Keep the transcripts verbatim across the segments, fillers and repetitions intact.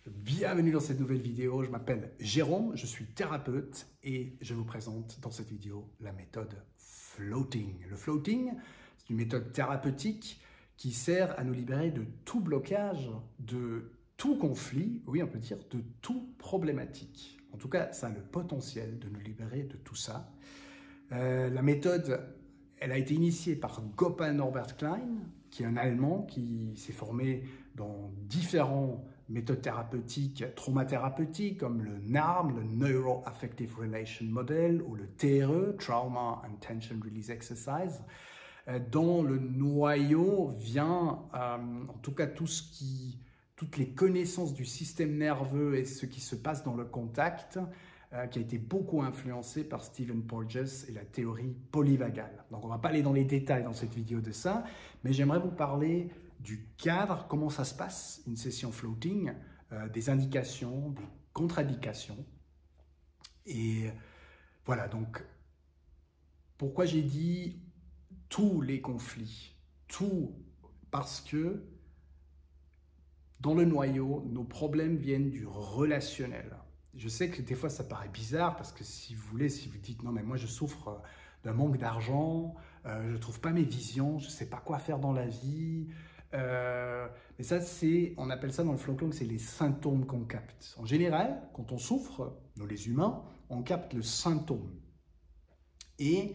Bienvenue dans cette nouvelle vidéo, je m'appelle Jérôme, je suis thérapeute et je vous présente dans cette vidéo la méthode floating. Le floating, c'est une méthode thérapeutique qui sert à nous libérer de tout blocage, de tout conflit, oui on peut dire de tout problématique. En tout cas, ça a le potentiel de nous libérer de tout ça. Euh, la méthode, elle a été initiée par Gopal Norbert Klein, qui est un Allemand qui s'est formé dans différents méthodes thérapeutiques, traumathérapeutiques, comme le N A R M, le Neuro-Affective Relation Model, ou le T R E, Trauma and Tension Release Exercise, dont le noyau vient, euh, en tout cas tout ce qui, toutes les connaissances du système nerveux et ce qui se passe dans le contact, euh, qui a été beaucoup influencé par Stephen Porges et la théorie polyvagale. Donc on ne va pas aller dans les détails dans cette vidéo de ça, mais j'aimerais vous parler du cadre, comment ça se passe, une session floating, euh, des indications, des contre-indications. Et voilà, donc, pourquoi j'ai dit tous les conflits? Tout, parce que dans le noyau, nos problèmes viennent du relationnel. Je sais que des fois, ça paraît bizarre, parce que si vous voulez, si vous dites « non, mais moi, je souffre d'un manque d'argent, euh, je ne trouve pas mes visions, je ne sais pas quoi faire dans la vie », Euh, mais ça, c'est, on appelle ça dans le floating, c'est les symptômes qu'on capte. En général, quand on souffre, nous les humains, on capte le symptôme. Et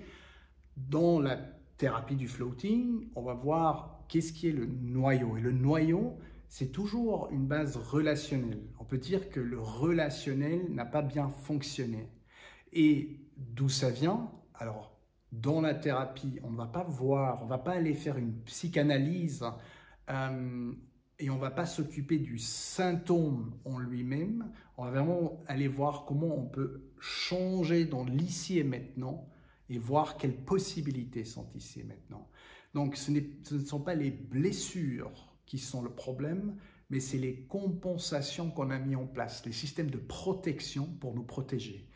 dans la thérapie du floating, on va voir qu'est-ce qui est le noyau. Et le noyau, c'est toujours une base relationnelle. On peut dire que le relationnel n'a pas bien fonctionné. Et d'où ça vient? Alors, dans la thérapie, on ne va pas voir, on ne va pas aller faire une psychanalyse Euh, et on ne va pas s'occuper du symptôme en lui-même, on va vraiment aller voir comment on peut changer dans l'ici et maintenant et voir quelles possibilités sont ici et maintenant. Donc ce, ce ne sont pas les blessures qui sont le problème, mais c'est les compensations qu'on a mis en place, les systèmes de protection pour nous protéger.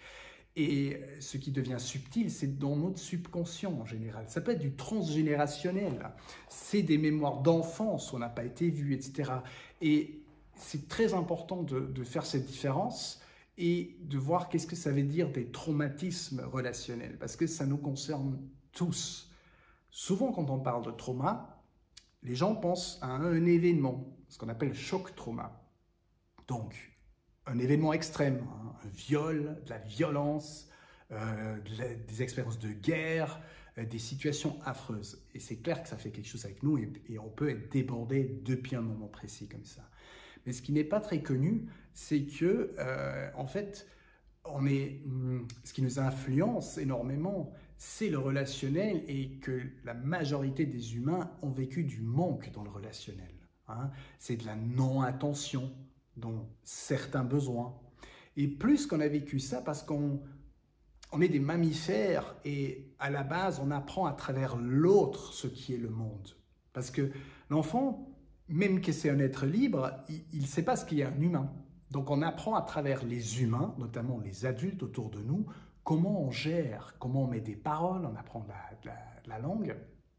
Et ce qui devient subtil, c'est dans notre subconscient en général. Ça peut être du transgénérationnel, c'est des mémoires d'enfance où on n'a pas été vu, et cetera. Et c'est très important de, de faire cette différence et de voir qu'est-ce que ça veut dire des traumatismes relationnels, parce que ça nous concerne tous. Souvent, quand on parle de trauma, les gens pensent à un événement, ce qu'on appelle choc-trauma. Donc, un événement extrême, hein, un viol, de la violence, euh, de la, des expériences de guerre, euh, des situations affreuses. Et c'est clair que ça fait quelque chose avec nous et, et on peut être débordé depuis un moment précis comme ça. Mais ce qui n'est pas très connu, c'est que, euh, en fait, on est, ce qui nous influence énormément, c'est le relationnel et que la majorité des humains ont vécu du manque dans le relationnel. Hein. C'est de la non-attention dont certains besoins. Et plus qu'on a vécu ça, parce qu'on on est des mammifères et à la base, on apprend à travers l'autre ce qui est le monde. Parce que l'enfant, même que c'est un être libre, il ne sait pas ce qu'il y a un humain. Donc on apprend à travers les humains, notamment les adultes autour de nous, comment on gère, comment on met des paroles, on apprend la, la, la langue,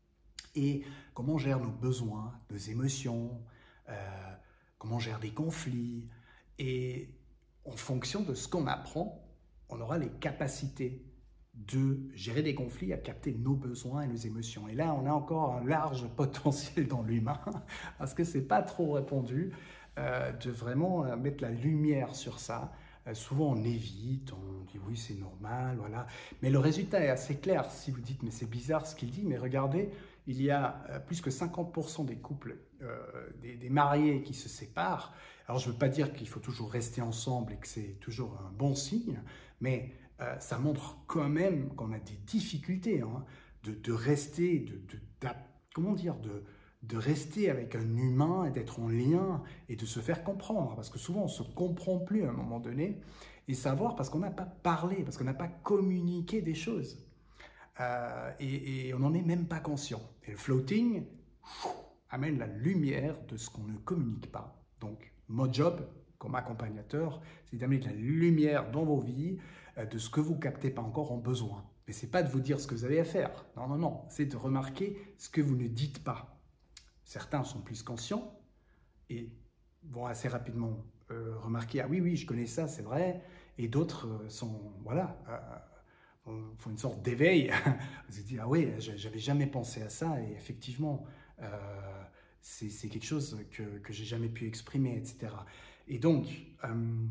et comment on gère nos besoins, nos émotions, euh, comment on gère des conflits. Et en fonction de ce qu'on apprend, on aura les capacités de gérer des conflits, à capter nos besoins et nos émotions. Et là, on a encore un large potentiel dans l'humain, parce que ce n'est pas trop répandu euh, de vraiment euh, mettre la lumière sur ça. Euh, souvent, on évite, on dit oui, c'est normal, voilà. Mais le résultat est assez clair. Si vous dites, mais c'est bizarre ce qu'il dit, mais regardez, il y a euh, plus que cinquante pour cent des couples, euh, des, des mariés qui se séparent. Alors, je ne veux pas dire qu'il faut toujours rester ensemble et que c'est toujours un bon signe, mais euh, ça montre quand même qu'on a des difficultés hein, de, de rester, de, de, de, comment dire, de, de rester avec un humain et d'être en lien et de se faire comprendre. Parce que souvent, on ne se comprend plus à un moment donné. Et savoir, parce qu'on n'a pas parlé, parce qu'on n'a pas communiqué des choses. Euh, et, et on n'en est même pas conscient. Et le floating amène la lumière de ce qu'on ne communique pas. Donc, mon job, comme accompagnateur, c'est d'amener de la lumière dans vos vies, euh, de ce que vous ne captez pas encore en besoin. Mais ce n'est pas de vous dire ce que vous avez à faire. Non, non, non. C'est de remarquer ce que vous ne dites pas. Certains sont plus conscients et vont assez rapidement euh, remarquer, ah oui, oui, je connais ça, c'est vrai, et d'autres sont, voilà, euh, font une sorte d'éveil, ils se disent, ah oui, j'avais jamais pensé à ça, et effectivement, euh, c'est quelque chose que, que j'ai jamais pu exprimer, et cetera. Et donc, euh,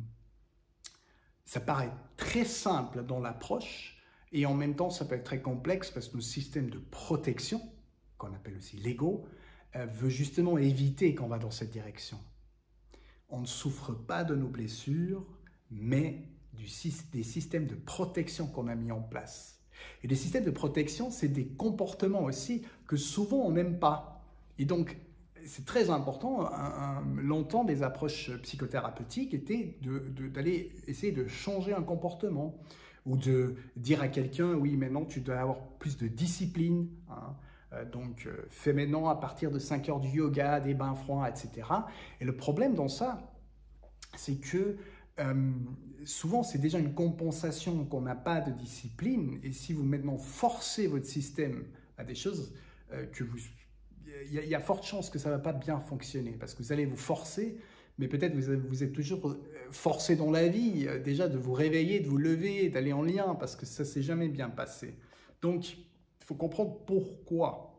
ça paraît très simple dans l'approche, et en même temps, ça peut être très complexe parce que nos systèmes de protection, qu'on appelle aussi l'ego, euh, veut justement éviter qu'on va dans cette direction. On ne souffre pas de nos blessures, mais du, des systèmes de protection qu'on a mis en place. Et les systèmes de protection, c'est des comportements aussi que souvent on n'aime pas. Et donc, c'est très important. Un, un, longtemps, des approches psychothérapeutiques étaient d'aller essayer de changer un comportement ou de dire à quelqu'un, oui, maintenant tu dois avoir plus de discipline, hein. Euh, donc euh, fais maintenant à partir de cinq heures du yoga, des bains froids, et cetera. Et le problème dans ça, c'est que euh, souvent c'est déjà une compensation qu'on n'a pas de discipline, et si vous maintenant forcez votre système à des choses euh, que vous... Il y, y a forte chance que ça ne va pas bien fonctionner, parce que vous allez vous forcer, mais peut-être vous, vous êtes toujours forcé dans la vie, euh, déjà de vous réveiller, de vous lever, d'aller en lien, parce que ça ne s'est jamais bien passé. Donc, il faut comprendre pourquoi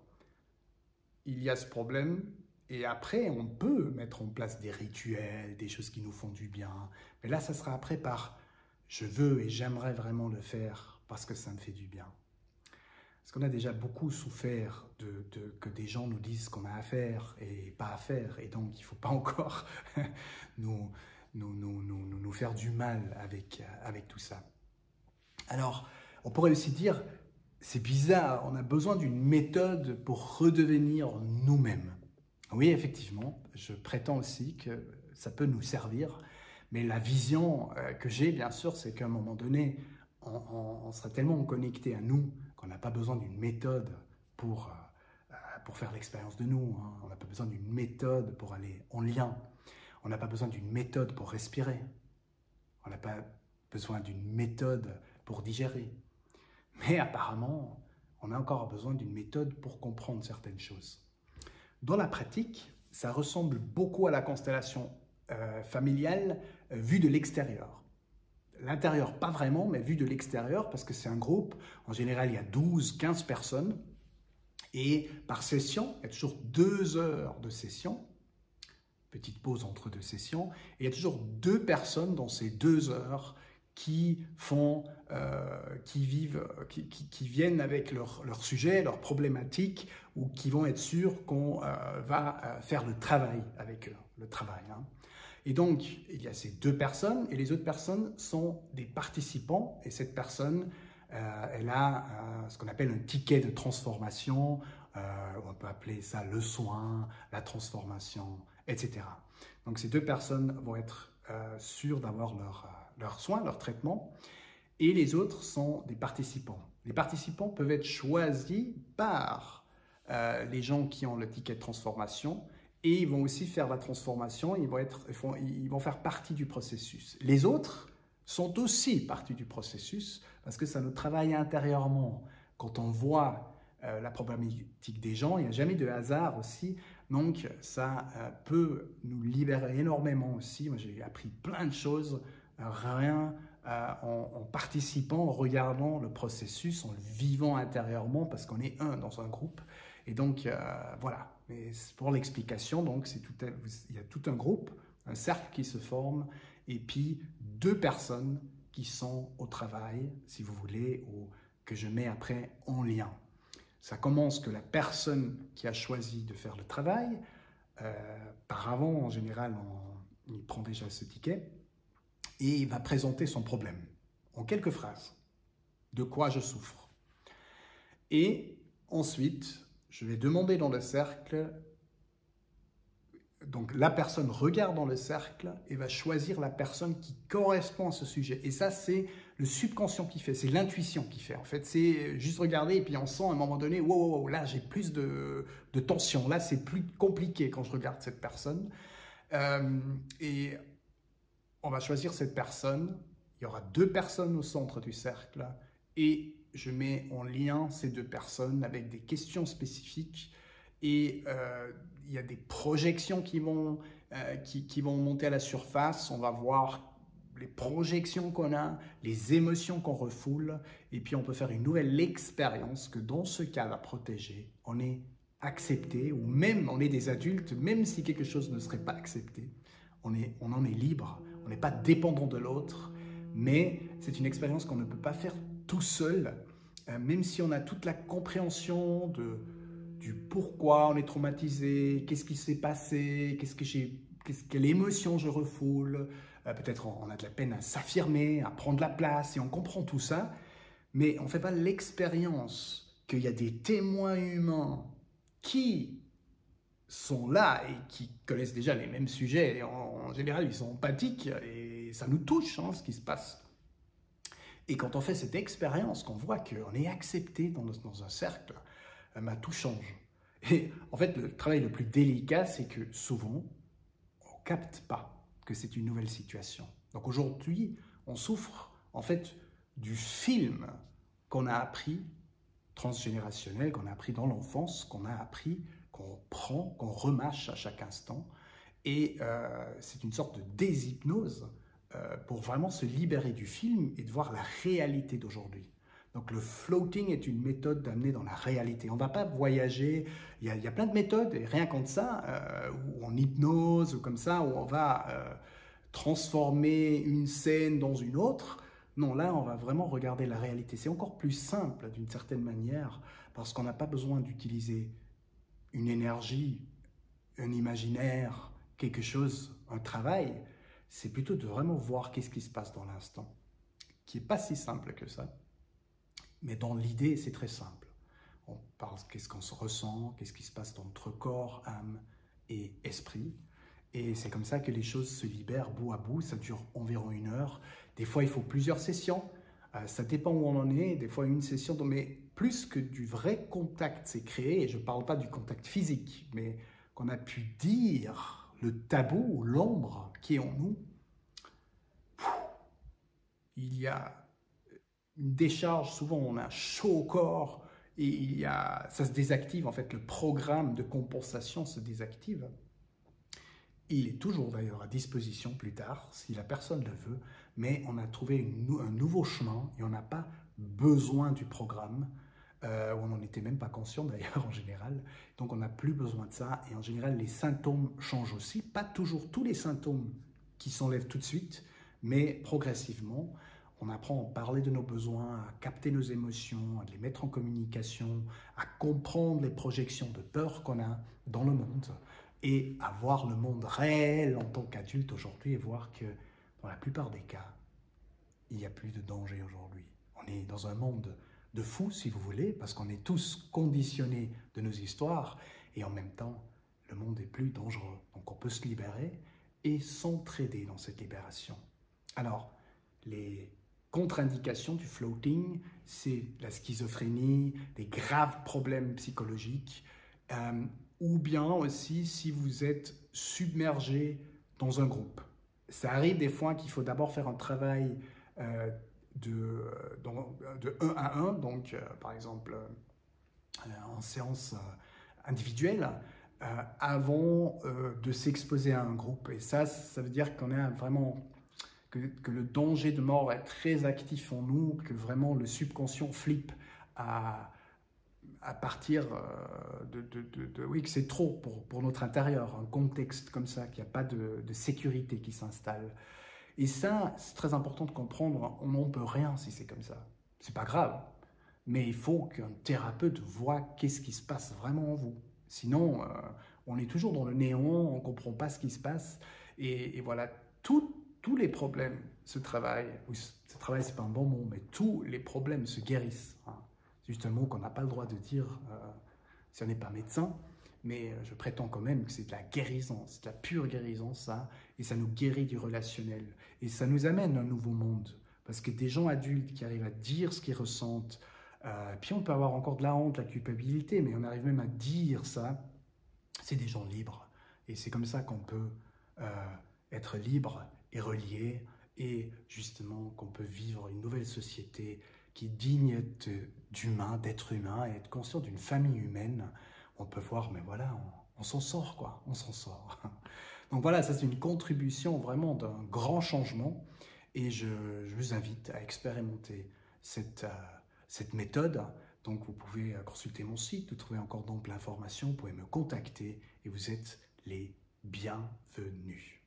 il y a ce problème, et après, on peut mettre en place des rituels, des choses qui nous font du bien, mais là, ça sera après par « je veux et j'aimerais vraiment le faire parce que ça me fait du bien ». Parce qu'on a déjà beaucoup souffert de, de, que des gens nous disent ce qu'on a à faire et pas à faire. Et donc, il ne faut pas encore nous, nous, nous, nous, nous faire du mal avec, avec tout ça. Alors, on pourrait aussi dire, c'est bizarre, on a besoin d'une méthode pour redevenir nous-mêmes. Oui, effectivement, je prétends aussi que ça peut nous servir. Mais la vision que j'ai, bien sûr, c'est qu'à un moment donné, on, on, on sera tellement connecté à nous qu'on n'a pas besoin d'une méthode pour, euh, pour faire l'expérience de nous. Hein. On n'a pas besoin d'une méthode pour aller en lien. On n'a pas besoin d'une méthode pour respirer. On n'a pas besoin d'une méthode pour digérer. Mais apparemment, on a encore besoin d'une méthode pour comprendre certaines choses. Dans la pratique, ça ressemble beaucoup à la constellation euh, familiale euh, vue de l'extérieur. L'intérieur, pas vraiment, mais vu de l'extérieur, parce que c'est un groupe, en général, il y a douze, quinze personnes, et par session, il y a toujours deux heures de session, petite pause entre deux sessions, et il y a toujours deux personnes dans ces deux heures qui font, euh, qui vivent, qui, qui, qui viennent avec leur, leur sujet, leurs problématiques, ou qui vont être sûrs qu'on euh, va faire le travail avec eux, le travail, hein. Et donc, il y a ces deux personnes, et les autres personnes sont des participants, et cette personne, euh, elle a euh, ce qu'on appelle un ticket de transformation, euh, on peut appeler ça le soin, la transformation, et cetera. Donc, ces deux personnes vont être euh, sûres d'avoir leur, euh, leur soin, leur traitement, et les autres sont des participants. Les participants peuvent être choisis par euh, les gens qui ont le ticket de transformation, et ils vont aussi faire la transformation, ils vont, être, ils, vont, ils vont faire partie du processus. Les autres sont aussi partie du processus parce que ça nous travaille intérieurement. Quand on voit euh, la problématique des gens, il n'y a jamais de hasard aussi. Donc, ça euh, peut nous libérer énormément aussi. Moi, j'ai appris plein de choses, euh, rien euh, en, en participant, en regardant le processus, en le vivant intérieurement parce qu'on est un dans un groupe. Et donc, euh, voilà. Mais pour l'explication, donc, c'est tout, il y a tout un groupe, un cercle qui se forme, et puis deux personnes qui sont au travail, si vous voulez, ou que je mets après en lien. Ça commence que la personne qui a choisi de faire le travail, euh, par avant, en général, on, il prend déjà ce ticket, et il va présenter son problème, en quelques phrases. De quoi je souffre. Et ensuite, je vais demander dans le cercle, donc la personne regarde dans le cercle et va choisir la personne qui correspond à ce sujet. Et ça, c'est le subconscient qui fait, c'est l'intuition qui fait. En fait, c'est juste regarder et puis on sent à un moment donné, wow, wow, wow là j'ai plus de, de tension, là c'est plus compliqué quand je regarde cette personne. Euh, et on va choisir cette personne, il y aura deux personnes au centre du cercle et je mets en lien ces deux personnes avec des questions spécifiques et euh, il y a des projections qui vont euh, qui, qui vont monter à la surface. On va voir les projections qu'on a, les émotions qu'on refoule, et puis on peut faire une nouvelle expérience que dans ce cas va protéger. On est accepté, ou même on est des adultes, même si quelque chose ne serait pas accepté, on, est, on en est libre, on n'est pas dépendant de l'autre, mais c'est une expérience qu'on ne peut pas faire tout seul, euh, même si on a toute la compréhension de, du pourquoi on est traumatisé, qu'est-ce qui s'est passé, qu'est-ce que j'ai, qu'est-ce, quelle émotion je refoule, euh, peut-être on, on a de la peine à s'affirmer, à prendre la place, et on comprend tout ça, mais on ne fait pas l'expérience qu'il y a des témoins humains qui sont là et qui connaissent déjà les mêmes sujets. Et en, en général, ils sont empathiques et ça nous touche, hein, ce qui se passe. Et quand on fait cette expérience, qu'on voit qu'on est accepté dans, dans un cercle, euh, bah, tout change. Et en fait, le travail le plus délicat, c'est que souvent, on ne capte pas que c'est une nouvelle situation. Donc aujourd'hui, on souffre en fait du film qu'on a appris transgénérationnel, qu'on a appris dans l'enfance, qu'on a appris, qu'on prend, qu'on remâche à chaque instant. Et euh, c'est une sorte de déshypnose euh, pour vraiment se libérer du film et de voir la réalité d'aujourd'hui. Donc le floating est une méthode d'amener dans la réalité. On ne va pas voyager, il y, a, il y a plein de méthodes, et rien qu'en ça, euh, ou en hypnose, ou comme ça, où on va euh, transformer une scène dans une autre. Non, là, on va vraiment regarder la réalité. C'est encore plus simple, d'une certaine manière, parce qu'on n'a pas besoin d'utiliser une énergie, un imaginaire, quelque chose, un travail. C'est plutôt de vraiment voir qu'est-ce qui se passe dans l'instant, qui n'est pas si simple que ça. Mais dans l'idée, c'est très simple. On parle qu'est-ce qu'on se ressent, qu'est-ce qui se passe dans notre corps, âme et esprit. Et c'est comme ça que les choses se libèrent bout à bout. Ça dure environ une heure. Des fois, il faut plusieurs sessions. Euh, ça dépend où on en est. Des fois, une session. Mais plus que du vrai contact s'est créé, et je ne parle pas du contact physique, mais qu'on a pu dire le tabou, l'ombre qui est en nous, il y a une décharge. Souvent, on a chaud au corps et il y a, ça se désactive. En fait, le programme de compensation se désactive. Il est toujours d'ailleurs à disposition plus tard, si la personne le veut, mais on a trouvé une, un nouveau chemin et on n'a pas besoin du programme, euh, on n'en était même pas conscient d'ailleurs en général, donc on n'a plus besoin de ça, et en général les symptômes changent aussi, pas toujours tous les symptômes qui s'enlèvent tout de suite, mais progressivement, on apprend à parler de nos besoins, à capter nos émotions, à les mettre en communication, à comprendre les projections de peur qu'on a dans le monde, et à voir le monde réel en tant qu'adulte aujourd'hui et voir que dans la plupart des cas, il n'y a plus de danger aujourd'hui. On est dans un monde de fous, si vous voulez, parce qu'on est tous conditionnés de nos histoires et en même temps, le monde est plus dangereux. Donc on peut se libérer et s'entraider dans cette libération. Alors, les contre-indications du floating, c'est la schizophrénie, des graves problèmes psychologiques, euh, ou bien aussi si vous êtes submergé dans un groupe. Ça arrive des fois qu'il faut d'abord faire un travail euh, de, de un à un, donc euh, par exemple euh, en séance euh, individuelle, euh, avant euh, de s'exposer à un groupe. Et ça, ça veut dire qu'on a vraiment, que, que le danger de mort est très actif en nous, que vraiment le subconscient flippe à... à partir de, de, de, de... Oui, que c'est trop pour, pour notre intérieur, un contexte comme ça, qu'il n'y a pas de, de sécurité qui s'installe. Et ça, c'est très important de comprendre, on n'en peut rien si c'est comme ça. C'est pas grave, mais il faut qu'un thérapeute voit qu'est-ce qui se passe vraiment en vous. Sinon, euh, on est toujours dans le néant, on ne comprend pas ce qui se passe. Et, et voilà, tout, tous les problèmes se travaillent. Oui, ce travail, c'est pas un bon mot, mais tous les problèmes se guérissent. Hein. C'est juste un mot qu'on n'a pas le droit de dire euh, si on n'est pas médecin, mais je prétends quand même que c'est de la guérison, c'est de la pure guérison, ça, et ça nous guérit du relationnel. Et ça nous amène à un nouveau monde, parce que des gens adultes qui arrivent à dire ce qu'ils ressentent, euh, puis on peut avoir encore de la honte, de la culpabilité, mais on arrive même à dire ça, c'est des gens libres. Et c'est comme ça qu'on peut euh, être libre et relié, et justement qu'on peut vivre une nouvelle société qui est digne d'humain, d'être humain, et être conscient d'une famille humaine. On peut voir, mais voilà, on, on s'en sort, quoi, on s'en sort. Donc voilà, ça c'est une contribution vraiment d'un grand changement et je, je vous invite à expérimenter cette, euh, cette méthode. Donc vous pouvez consulter mon site, vous trouvez encore donc l'information, vous pouvez me contacter et vous êtes les bienvenus.